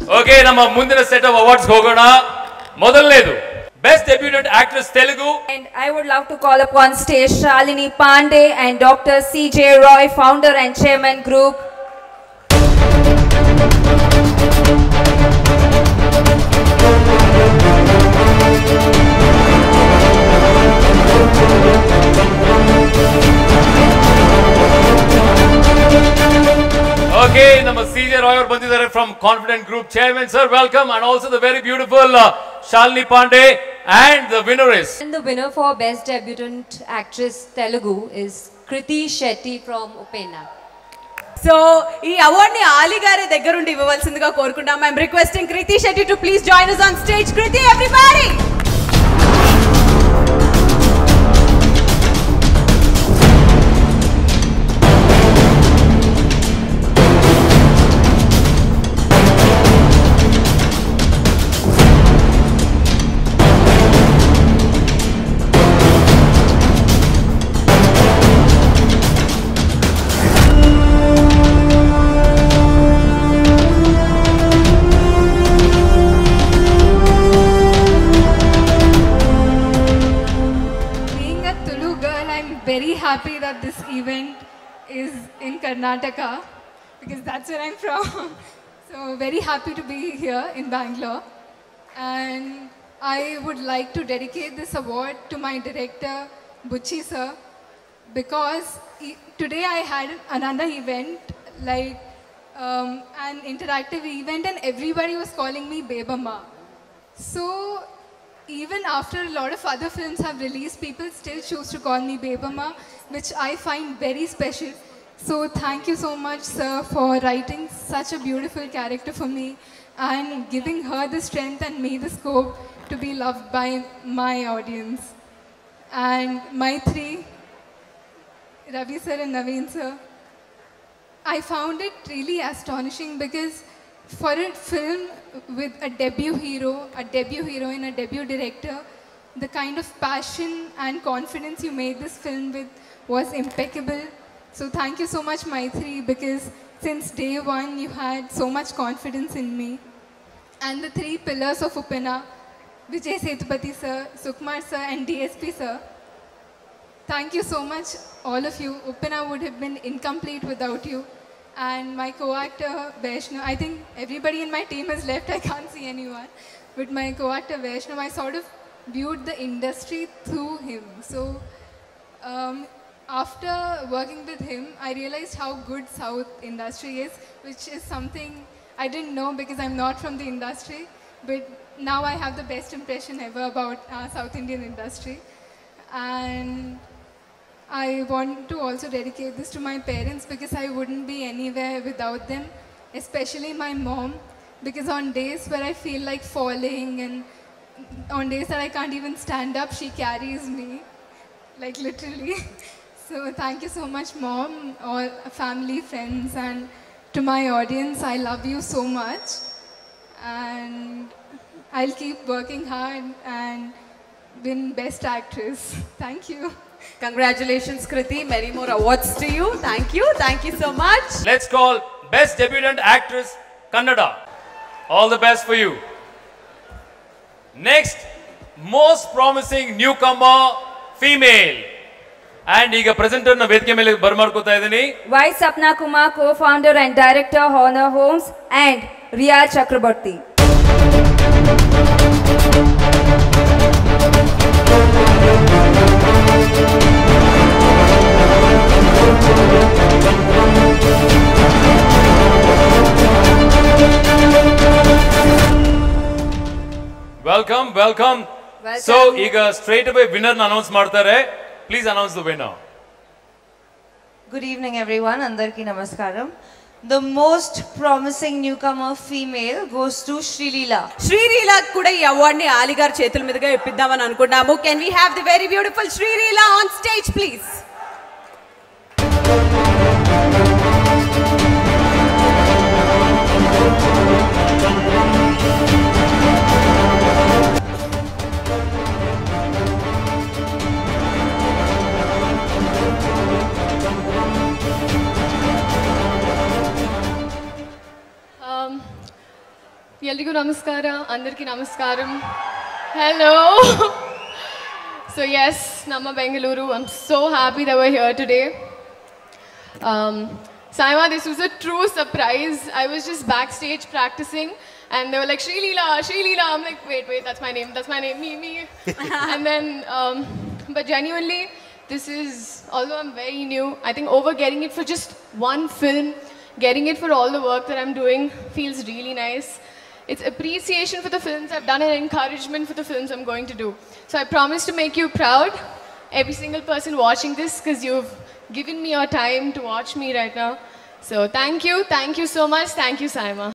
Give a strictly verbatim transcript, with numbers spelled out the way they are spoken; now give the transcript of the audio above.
Okay, ನಮ್ಮ ಮುಂದಿನ set of awards ಹೋಗೋಣ. ಮೊದಲನೇದು Best Debutant Actress Telugu. And I would love to call upon stage Shalini Pandey and Doctor C J Roy, founder and chairman group. Okay, ನಮ್ಮ C J Roy ಅವರು ಬಂದಿದ್ದಾರೆ from Confident Group chairman. Sir, welcome, and also the very beautiful uh, Shalini Pandey, and the winner is. And the winner for Best Debutant Actress Telugu is Kriti Shetty from Upena. So, ee award ni Ali gare దగ్గరుండి ఇవ్వవలసిందిగా కోరుకుంటాం. I am requesting Kriti Shetty to please join us on stage. Kriti, everybody. Very happy that this event is in Karnataka because that's where I'm from. So very happy to be here in Bangalore, and I would like to dedicate this award to my director Buchi sir, because he, today I had another event, like um, an interactive event, and everybody was calling me Bebama. So even after a lot of other films have released, people still choose to call me Bebama, which I find very special. So thank you so much, sir, for writing such a beautiful character for me and giving her the strength and me the scope to be loved by my audience. And my three, Ravi sir and Naveen sir, I found it really astonishing because for a film with a debut hero, a debut heroine, a debut director, the kind of passion and confidence you made this film with was impeccable. So thank you so much, Maitri, because since day one you had so much confidence in me. And the three pillars of Upena, Vijay Sethupathi sir, Sukumar sir, and D S P sir, thank you so much, all of you. Upena would have been incomplete without you. And my co-actor Vaishnav, I think everybody in my team has left, I can't see anyone. But my co-actor Vaishnav, I sort of viewed the industry through him. So um, after working with him, I realized how good South industry is, which is something I didn't know because I'm not from the industry. But now I have the best impression ever about uh, South Indian industry. And I want to also dedicate this to my parents because I wouldn't be anywhere without them, especially my mom, because on days where I feel like falling and on days that I can't even stand up, she carries me, like literally. So thank you so much, Mom, all family, friends, and to my audience, I love you so much. And I'll keep working hard and win Best Actress. Thank you. Congratulations, Kriti. Many more awards to you. Thank you. Thank you so much. Let's call Best Debutant Actress Kannada. All the best for you. Next, most promising newcomer female. And ಈಗ presenter ನ ವೇದಿಕೆ ಮೇಲೆ ಬರಮಾಡ್ಕೋತಾ ಇದೀನಿ. Y Sapna Kumar, co-founder and director, Honor Homes, and Riya Chakraborty. Welcome, welcome. Welcome. So, ಈಗ straight away winner ನ announce ಮಾಡ್ತಾರೆ. Please announce the winner. Good evening, everyone. Andarki namaskaram. The most promising newcomer female goes to Srileela. Srileela kuda ee award ni Ali garu చేతుల మీదుగా ఇప్పిద్దామని అనుకుంటున్నాము. Can we have the very beautiful Srileela on stage, please? Yelligu namaskara, andarki namaskaram. Hello. So yes, Namma Bengaluru, I'm so happy that we're here today. Um, Saima, this was a true surprise. I was just backstage practicing and they were like, Shri Leela, Shri Leela. I'm like, wait, wait, that's my name, that's my name, me, me. And then, um, but genuinely, this is, although I'm very new, I think over getting it for just one film, getting it for all the work that I'm doing feels really nice. It's appreciation for the films I've done and encouragement for the films I'm going to do. So I promise to make you proud, every single person watching this, because you've given me your time to watch me right now. So thank you, thank you so much, thank you Saima.